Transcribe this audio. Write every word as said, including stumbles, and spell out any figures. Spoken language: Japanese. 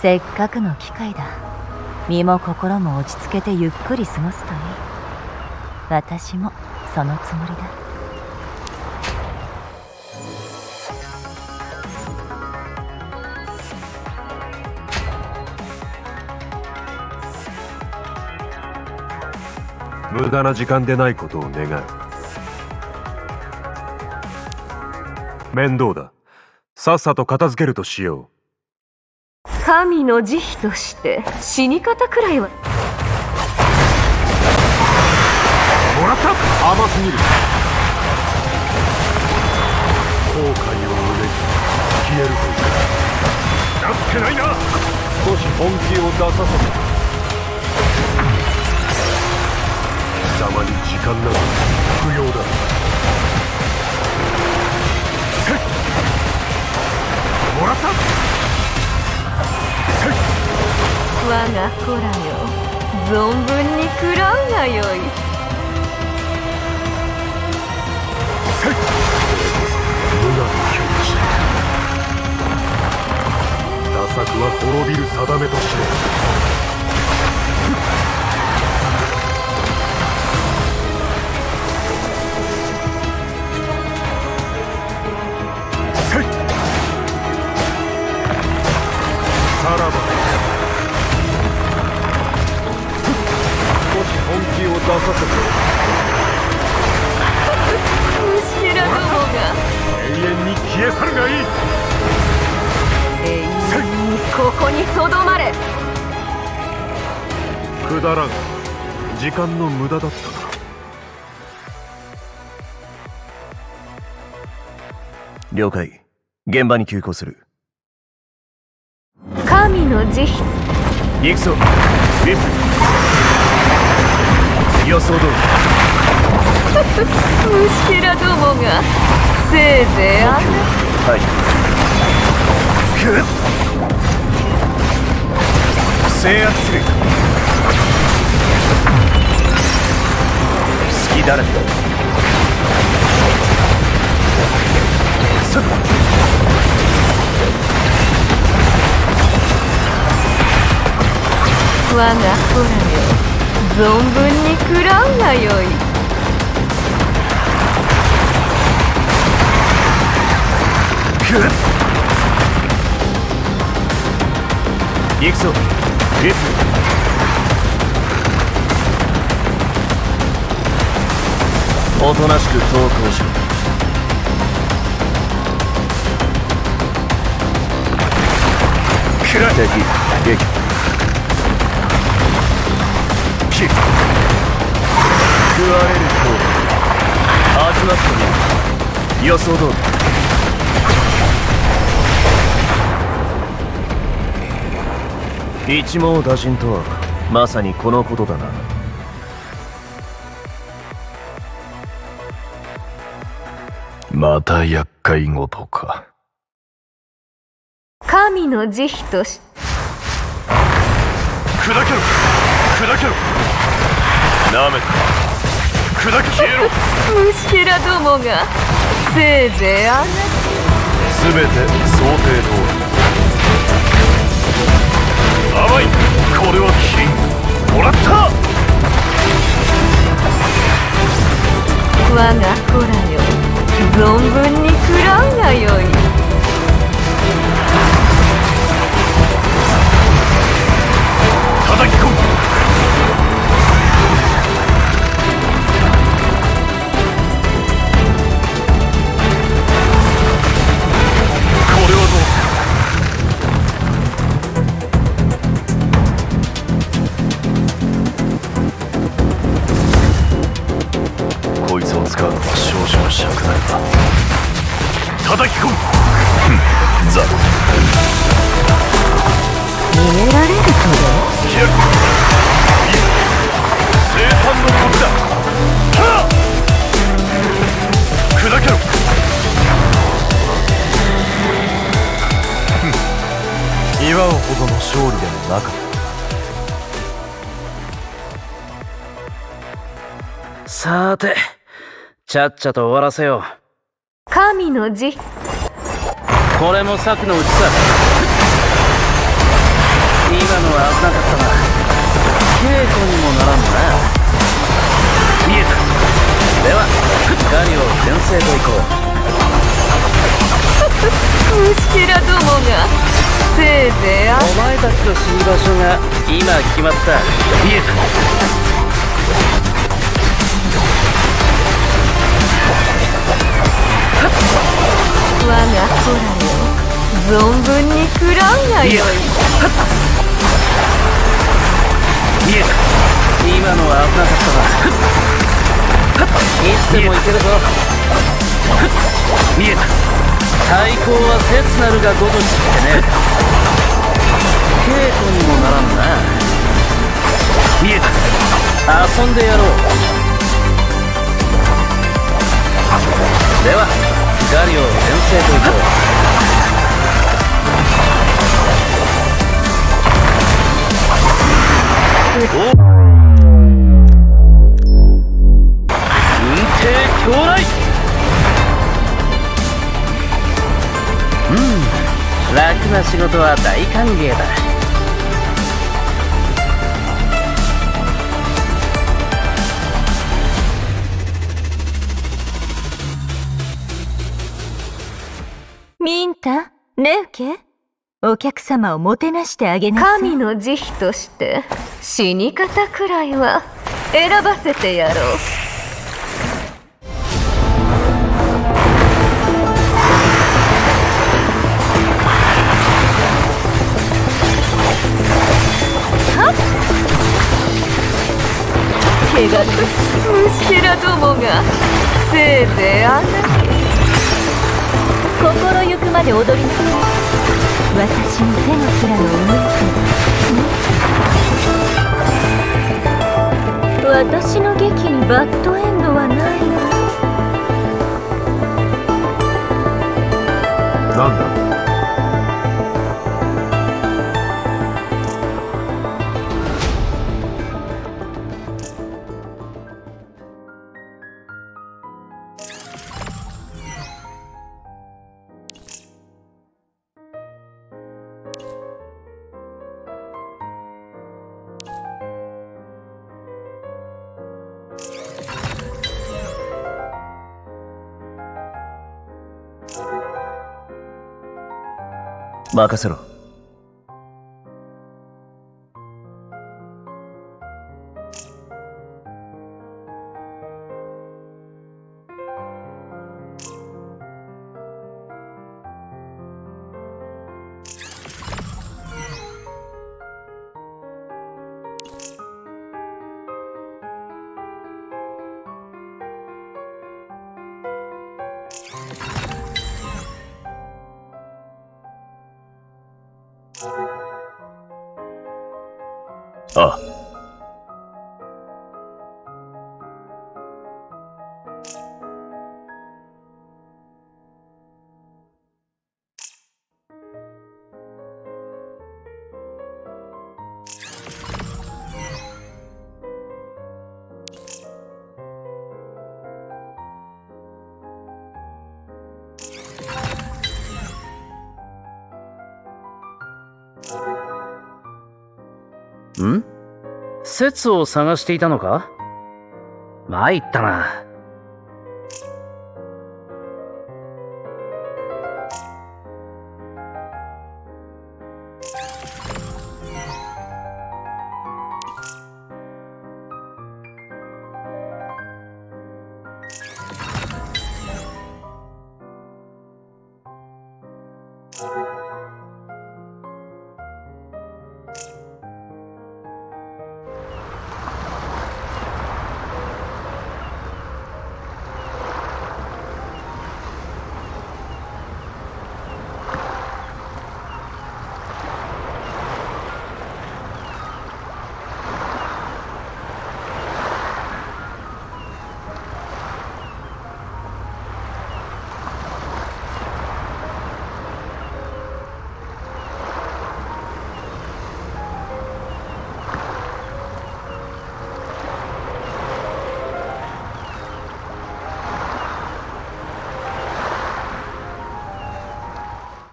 せっかくの機会だ。身も心も落ち着けてゆっくり過ごすといい。私もそのつもりだ。 無駄な時間でないことを願う。面倒だ。さっさと片付けるとしよう。神の慈悲として死に方くらいは。 もらった。甘すぎる。後悔を胸に消えるというか。なってないな。少し本気を出させて。貴様に時間など不要だ。もらった。 我が子らよ、存分に食らうがよい。 無我の境地。打作は滅びる定めとして。さらば。少し本気を出させて。 虫らどもが永遠に消え去るがいい。 永遠にここにとどまれ。 くだらん。時間の無駄だったな。 了解。現場に急行する。 神の慈悲。 行くぞ。ウィップ。予想通り。 虫らどもがせいぜいあんな。 はい。くっ。制圧する。隙だらけだ。さっ。 我が子らよ、存分に食らうがよい。 くっ。行くぞ。リップ。おとなしく投降しろ。くら敵撃。食われると始まったね。予想通り。一網打尽とはまさにこのことだな。 また厄介事か。 神の慈悲とし。 砕けろ。砕けろ。なめた。砕け消えろ。 虫らどもがせいぜいあなた。 すべて想定通り。甘い。これは金。もらった。 我が子らよ、存分に食らうがよい。 叩き込む。これはどうか。こいつを使うのは少々尺ないな。叩き込む。ザ。 逃げられるとで。 消える。生産の時だ。はあ。砕けろ。祝うほどの勝利でもなかった。 さーて、ちゃっちゃと終わらせよう。 神の慈悲。 これも策のうちさ。 のは危なかったな。稽古にもならんな。見えた。ではガリオ先生と行こう。 虫けらどもがせいぜいあお前たちの死に場所が今決まった。見えた。 我が子らよ、存分に食らうがよい。 見えた。今のは危なかったな。いつでもいけるぞ。見えた。太鼓は切なるがごとしってね。稽古にもならんな。見えた。遊んでやろう。ではガリオ先生と行こう。お運慶到来。うん楽な仕事は大歓迎だ。 ミンタ、レウケ、お客様をもてなしてあげなさい。 神の慈悲として死に方くらいは選ばせてやろう。怪我と虫けらどもがせいぜいあな心ゆくまで踊りなさい。私の手のひらの上で。私の劇にバッドエンドはないの。 なんだ。 任せろ。ああ。 ん？説を探していたのか？参ったな。 you